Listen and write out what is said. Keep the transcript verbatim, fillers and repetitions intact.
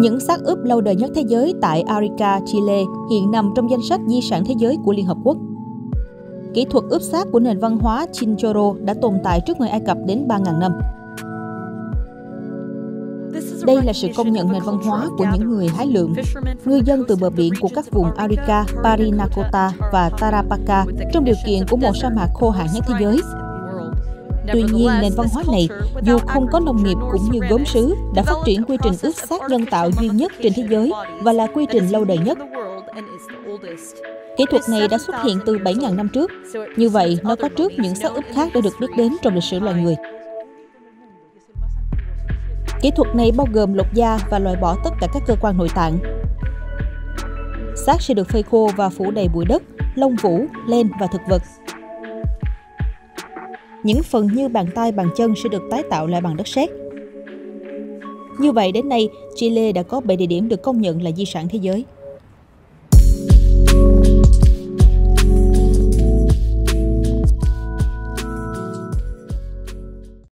Những xác ướp lâu đời nhất thế giới tại Arica, Chile hiện nằm trong danh sách di sản thế giới của Liên Hợp Quốc. Kỹ thuật ướp xác của nền văn hóa Chinchorro đã tồn tại trước người Ai Cập đến ba nghìn năm. Đây là sự công nhận nền văn hóa của những người hái lượm, ngư dân từ bờ biển của các vùng Arica, Parinacota và Tarapacá trong điều kiện của một sa mạc khô hạn nhất thế giới. Tuy nhiên, nền văn hóa này, dù không có nông nghiệp cũng như gốm sứ, đã phát triển quy trình ướp xác nhân tạo duy nhất trên thế giới và là quy trình lâu đời nhất. Kỹ thuật này đã xuất hiện từ bảy nghìn năm trước. Như vậy, nó có trước những xác ướp khác đã được biết đến trong lịch sử loài người. Kỹ thuật này bao gồm lột da và loại bỏ tất cả các cơ quan nội tạng. Xác sẽ được phơi khô và phủ đầy bụi đất, lông vũ, len và thực vật. Những phần như bàn tay, bàn chân sẽ được tái tạo lại bằng đất sét. Như vậy, đến nay, Chile đã có bảy địa điểm được công nhận là di sản thế giới.